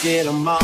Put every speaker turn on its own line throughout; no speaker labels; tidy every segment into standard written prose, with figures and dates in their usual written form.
get 'em all.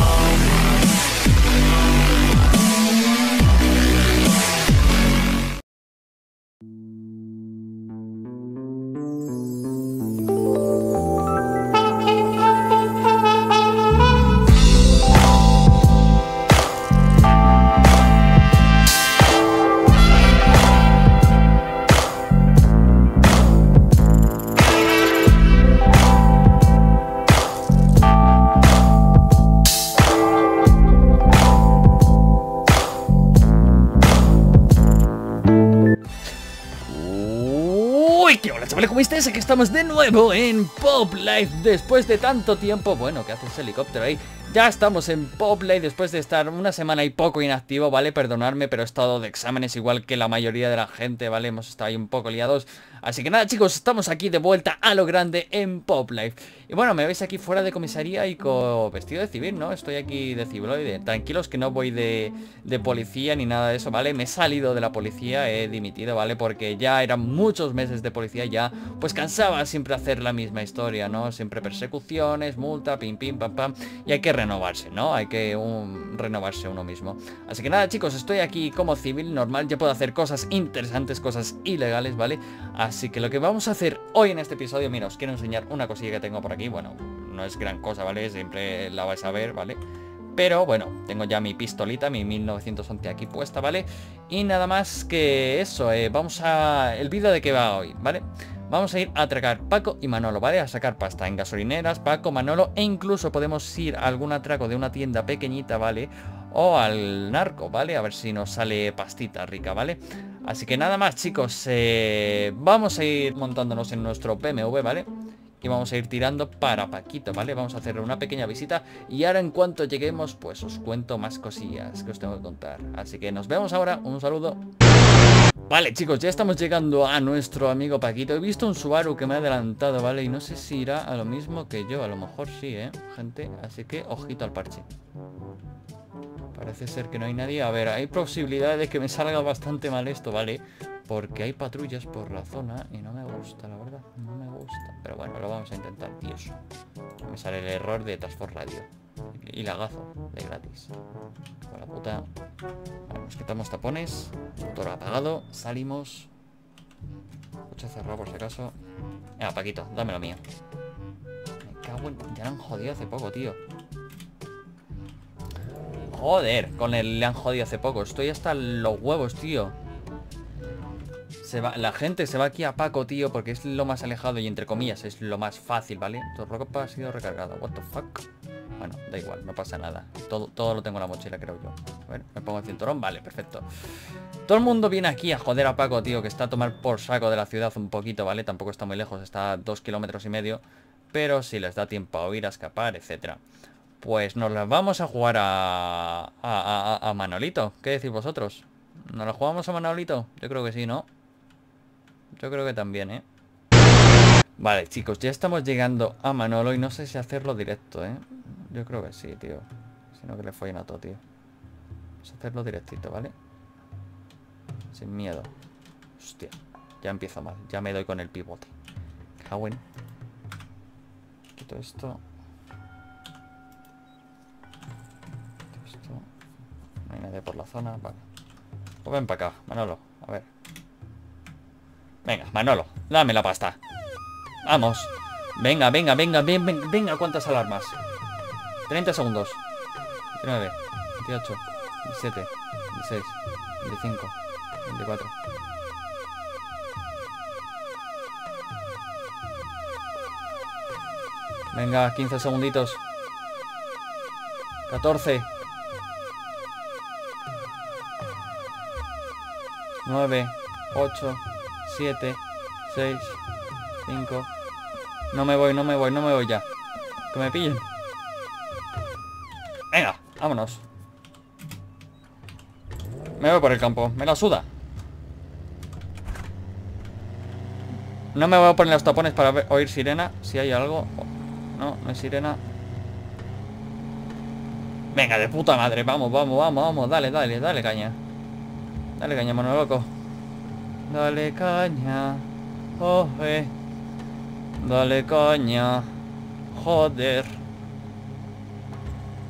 Hola chavales, ¿cómo estáis? Aquí estamos de nuevo en Pop Life después de tanto tiempo. Bueno, ¿qué hace ese helicóptero ahí? Ya estamos en Pop Life después de estar una semana y poco inactivo, ¿vale? Perdonadme, pero he estado de exámenes igual que la mayoría de la gente, ¿vale? Hemos estado ahí un poco liados. Así que nada, chicos, estamos aquí de vuelta a lo grande en Pop Life. Y bueno, me veis aquí fuera de comisaría y con vestido de civil, ¿no? Estoy aquí de civiloide. Tranquilos que no voy de policía ni nada de eso, ¿vale? Me he salido de la policía, he dimitido, ¿vale? Porque ya eran muchos meses de policía, ya pues cansaba siempre hacer la misma historia, ¿no? Siempre persecuciones, multa, pim, pim, pam, pam. Y hay que renovarse, ¿no? Hay que renovarse uno mismo. Así que nada, chicos, estoy aquí como civil normal. Ya puedo hacer cosas interesantes, cosas ilegales, ¿vale? Así que lo que vamos a hacer hoy en este episodio, mira, os quiero enseñar una cosilla que tengo por aquí. Bueno, no es gran cosa, ¿vale? Siempre la vais a ver, ¿vale? Pero bueno, tengo ya mi pistolita, mi 1911 aquí puesta, ¿vale? Y nada más que eso, vamos a... El vídeo de qué va hoy, ¿vale? Vamos a ir a atracar Paco y Manolo, ¿vale? A sacar pasta en gasolineras, Paco, Manolo, e incluso podemos ir a algún atraco de una tienda pequeñita, ¿vale? O al narco, ¿vale? A ver si nos sale pastita rica, ¿vale? Así que nada más, chicos, vamos a ir montándonos en nuestro BMW, ¿vale? Y vamos a ir tirando para Paquito, ¿vale? Vamos a hacer una pequeña visita y ahora en cuanto lleguemos, pues os cuento más cosillas que os tengo que contar. Así que nos vemos ahora, un saludo. Vale, chicos, ya estamos llegando a nuestro amigo Paquito. He visto un Subaru que me ha adelantado, ¿vale? Y no sé si irá a lo mismo que yo. A lo mejor sí, gente. Así que ojito al parche. Parece ser que no hay nadie. A ver, hay posibilidades de que me salga bastante mal esto, ¿vale? Porque hay patrullas por la zona y no me gusta, la verdad. No me gusta. Pero bueno, lo vamos a intentar, Dios. Me sale el error de Task Force Radio. Y lagazo, de gratis. Con la puta. Vale, nos quitamos tapones. Motor apagado. Salimos. Coche cerrado por si acaso. Venga, Paquito, dame lo mío. Me cago en... Ya lo han jodido hace poco, tío. Joder, le han jodido hace poco. Estoy hasta los huevos, tío. La gente se va aquí a Paco, tío, porque es lo más alejado y entre comillas es lo más fácil, ¿vale? Tu ropa ha sido recargado. What the fuck. Bueno, da igual, no pasa nada. Todo lo tengo en la mochila, creo yo. Bueno, me pongo el cinturón, vale, perfecto. Todo el mundo viene aquí a joder a Paco, tío, que está a tomar por saco de la ciudad un poquito, ¿vale? Tampoco está muy lejos, está a 2,5 kilómetros. Pero si les da tiempo a huir, a escapar, etcétera. Pues nos las vamos a jugar a Manolito. ¿Qué decís vosotros? ¿Nos la jugamos a Manolito? Yo creo que sí, ¿no? Yo creo que también, Vale, chicos, ya estamos llegando a Manolo y no sé si hacerlo directo, Yo creo que sí, tío. Si no que le follen a todo, tío. Vamos a hacerlo directito, ¿vale? Sin miedo. Hostia, ya empiezo mal. Ya me doy con el pivote. Cago en... Quito esto. No hay nadie por la zona, vale. Pues ven para acá, Manolo, a ver. Venga, Manolo, dame la pasta. Vamos. Venga, venga, venga, venga, venga, ¿cuántas alarmas? 30 segundos. 29, 28, 27, 26, 25, 24. Venga, 15 segunditos. 14. 9, 8, 7, 6, 5. No me voy ya. Que me pillen. Venga, vámonos. Me voy por el campo, me la suda. No me voy a poner los tapones para oír sirena. Si hay algo. No, no hay sirena. Venga, de puta madre, vamos, vamos, vamos, vamos. Dale, dale, dale caña. Dale caña, mano loco. Dale caña. Oje. Dale caña. Joder.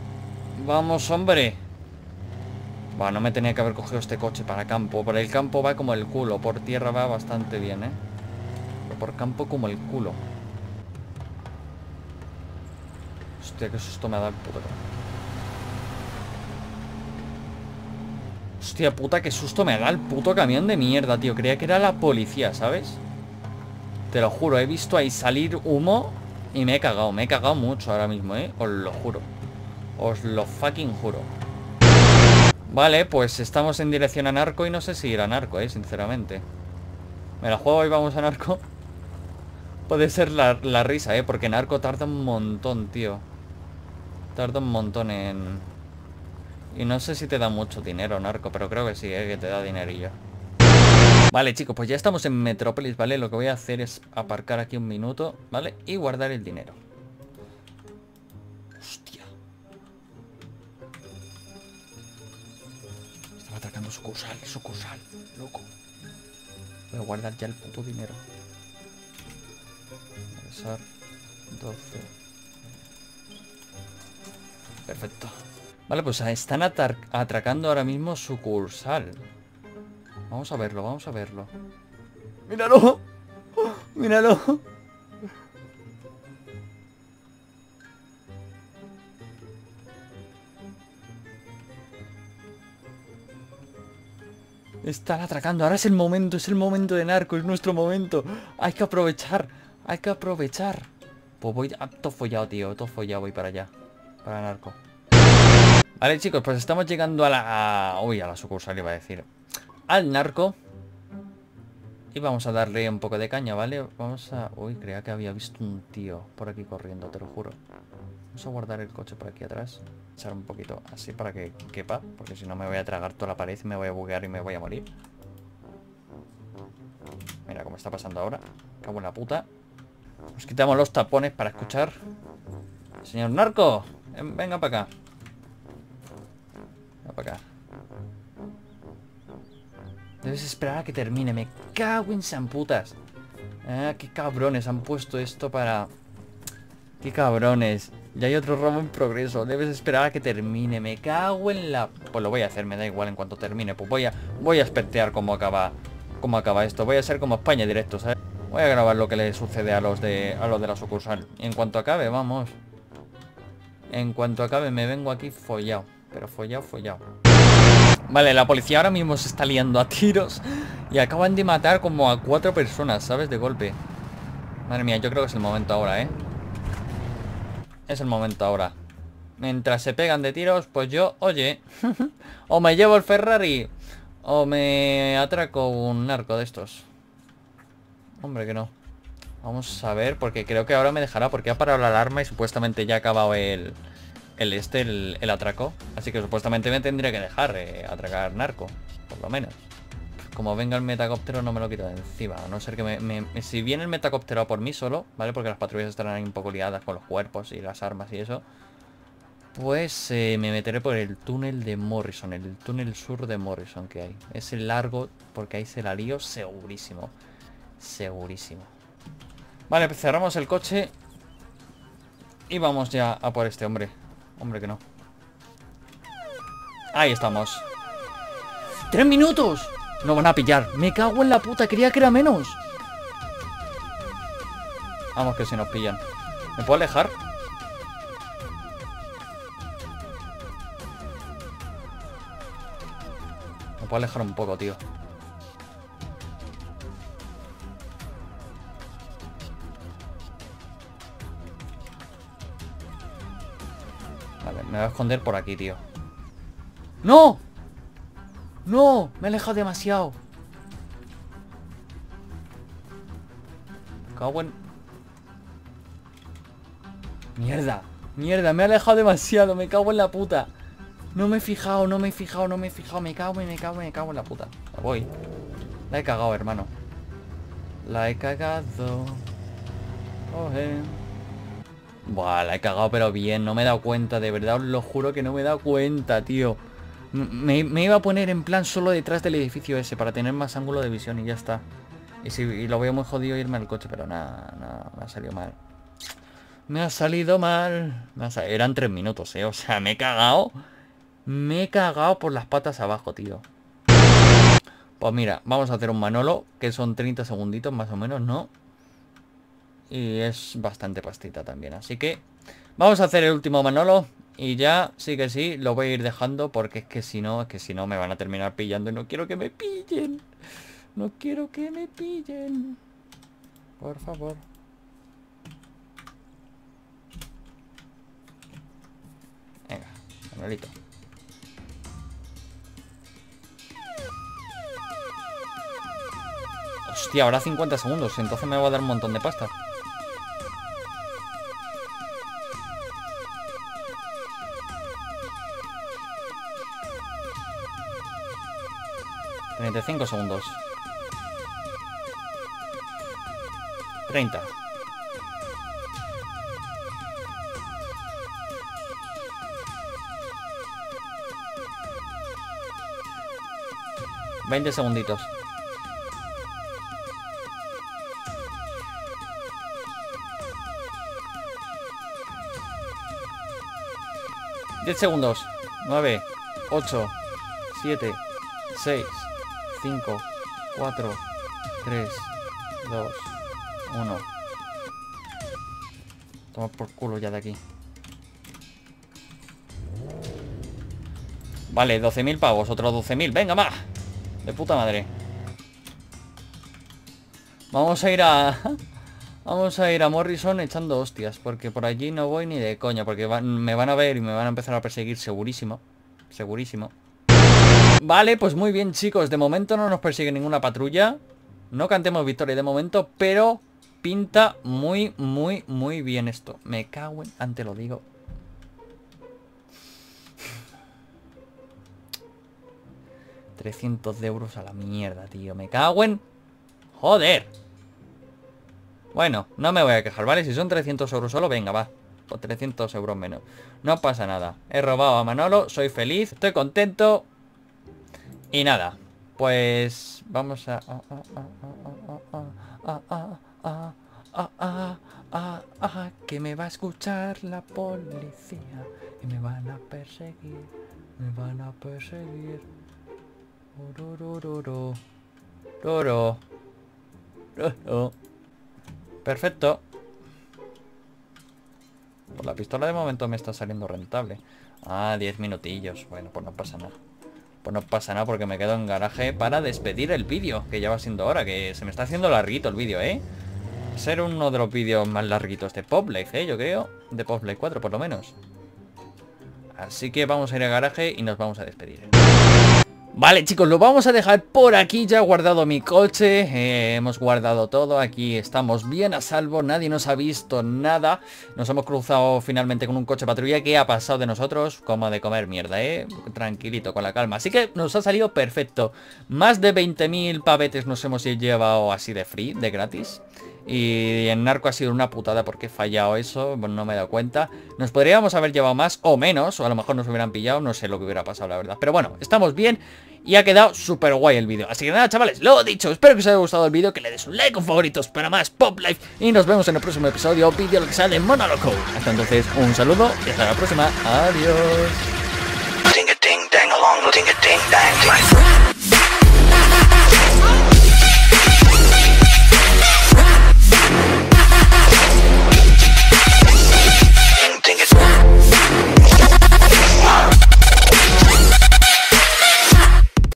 Vamos, hombre. Bueno, no me tenía que haber cogido este coche para campo. Por el campo va como el culo. Por tierra va bastante bien, ¿eh? Pero por campo como el culo. Hostia, qué susto me ha dado el puto. Hostia puta, qué susto me da el puto camión de mierda, tío. Creía que era la policía, ¿sabes? Te lo juro, he visto ahí salir humo y me he cagado mucho ahora mismo, ¿eh? Os lo juro. Os lo fucking juro. Vale, pues estamos en dirección a Narco y no sé si ir a Narco, sinceramente. Me la juego y vamos a Narco. Puede ser la risa, porque Narco tarda un montón, tío. Tarda un montón en... Y no sé si te da mucho dinero, Narco, pero creo que sí, que te da dinerillo. Vale, chicos, pues ya estamos en Metrópolis, ¿vale? Lo que voy a hacer es aparcar aquí un minuto, ¿vale? Y guardar el dinero. Hostia. Estaba atracando sucursal, loco. Voy a guardar ya el puto dinero. Ingresar 12. Perfecto. Vale, pues están atracando ahora mismo sucursal. Vamos a verlo, vamos a verlo. ¡Míralo! ¡Míralo! Están atracando, ahora es el momento de Narco, es nuestro momento. Hay que aprovechar, hay que aprovechar. Pues voy a... todo follado, tío, todo follado, voy para allá. Para Narco. Vale, chicos, pues estamos llegando a la... Uy, a la sucursal iba a decir. Al Narco. Y vamos a darle un poco de caña, ¿vale? Vamos a... Uy, creía que había visto un tío por aquí corriendo, te lo juro. Vamos a guardar el coche por aquí atrás. Echar un poquito así para que quepa, porque si no me voy a tragar toda la pared y me voy a buguear y me voy a morir. Mira cómo está pasando ahora. Cago en la puta. Nos quitamos los tapones para escuchar. Señor Narco, venga para acá. Venga para acá. Debes esperar a que termine. Me cago en sanputas. Ah, qué cabrones han puesto esto para... Qué cabrones. Ya hay otro robo en progreso. Debes esperar a que termine. Me cago en la... Pues lo voy a hacer, me da igual en cuanto termine. Pues voy a espectear cómo acaba esto. Voy a ser como España directo, ¿sabes? Voy a grabar lo que le sucede a los de la sucursal. Y en cuanto acabe, vamos. En cuanto acabe me vengo aquí follado. Pero follado. Vale, la policía ahora mismo se está liando a tiros. Y acaban de matar como a 4 personas, ¿sabes? De golpe. Madre mía, yo creo que es el momento ahora, Es el momento ahora. Mientras se pegan de tiros, pues yo, oye, o me llevo el Ferrari o me atraco un narco de estos. Hombre, que no. Vamos a ver, porque creo que ahora me dejará, porque ha parado la alarma y supuestamente ya ha acabado el atraco. Así que supuestamente me tendría que dejar atracar narco, por lo menos. Como venga el metacóptero no me lo quito de encima. A no ser que si viene el metacóptero a por mí solo, ¿vale? Porque las patrullas estarán ahí un poco liadas con los cuerpos y las armas y eso. Pues me meteré por el túnel de Morrison. El túnel sur de Morrison que hay. Es el largo porque ahí se la lío segurísimo. Segurísimo. Vale, pues cerramos el coche. Y vamos ya a por este hombre. Hombre que no. Ahí estamos. ¡3 minutos! No van a pillar. Me cago en la puta. Creía que era menos. Vamos que si nos pillan. ¿Me puedo alejar? Me puedo alejar un poco, tío. Vale, me voy a esconder por aquí, tío. ¡No! ¡No! Me he alejado demasiado. Cago en... Mierda. Mierda, me he alejado demasiado. Me cago en la puta. No me he fijado. Me cago en la puta. Me voy. La he cagado, hermano. La he cagado. Buah, la he cagado pero bien. No me he dado cuenta, de verdad. Os lo juro que no me he dado cuenta, tío. Me iba a poner en plan solo detrás del edificio ese para tener más ángulo de visión y ya está. Y lo veo muy jodido irme al coche, pero nada, me ha salido mal. Me ha salido mal. Eran 3 minutos, O sea, me he cagado. Me he cagado por las patas abajo, tío. Pues mira, vamos a hacer un Manolo, que son 30 segunditos más o menos, ¿no? Y es bastante pastita también, así que vamos a hacer el último Manolo. Y ya, sí que sí, lo voy a ir dejando, porque es que si no me van a terminar pillando. Y no quiero que me pillen. No quiero que me pillen. Por favor. Venga, Manolito. Hostia, ahora 50 segundos. Entonces me va a dar un montón de pasta. $35 segundos. 30. $20 segunditos. $10 segundos. 9, 8, 7, 6, 5, 4, 3, 2, 1. Toma por culo ya de aquí. Vale, 12.000 pavos, otros 12.000. Venga, más. De puta madre. Vamos a ir a... Vamos a ir a Morrison echando hostias, porque por allí no voy ni de coña, porque me van a ver y me van a empezar a perseguir segurísimo. Segurísimo. Vale, pues muy bien, chicos. De momento no nos persigue ninguna patrulla. No cantemos victoria de momento, pero pinta muy, muy, muy bien esto. Me cago en... Antes lo digo. €300 a la mierda, tío. Me cago en... Joder. Bueno, no me voy a quejar, ¿vale? Si son 300 euros solo, venga, va. O 300 euros menos. No pasa nada. He robado a Manolo, soy feliz, estoy contento. Y nada, pues vamos a... que me va a escuchar la policía. Y me van a perseguir. Me van a perseguir. Perfecto. Por la pistola de momento me está saliendo rentable. Ah, 10 minutillos. Bueno, pues no pasa nada. Pues no pasa nada porque me quedo en garaje para despedir el vídeo, que ya va siendo hora, que se me está haciendo larguito el vídeo, Ser uno de los vídeos más larguitos de Pop Life, yo creo. De Pop Life 4 por lo menos. Así que vamos a ir a garaje y nos vamos a despedir. Vale, chicos, lo vamos a dejar por aquí. Ya he guardado mi coche, hemos guardado todo. Aquí estamos bien a salvo, nadie nos ha visto nada. Nos hemos cruzado finalmente con un coche patrulla que ha pasado de nosotros como de comer mierda, tranquilito, con la calma. Así que nos ha salido perfecto. Más de 20.000 pavetes nos hemos llevado así de free, de gratis. Y en narco ha sido una putada porque he fallado eso, bueno, no me he dado cuenta. Nos podríamos haber llevado más o menos, o a lo mejor nos hubieran pillado, no sé lo que hubiera pasado, la verdad. Pero bueno, estamos bien y ha quedado súper guay el vídeo. Así que nada, chavales, lo dicho, espero que os haya gustado el vídeo, que le des un like con favoritos para más Pop Life. Y nos vemos en el próximo episodio, vídeo lo que sale en Monoloco. Hasta entonces, un saludo y hasta la próxima. Adiós.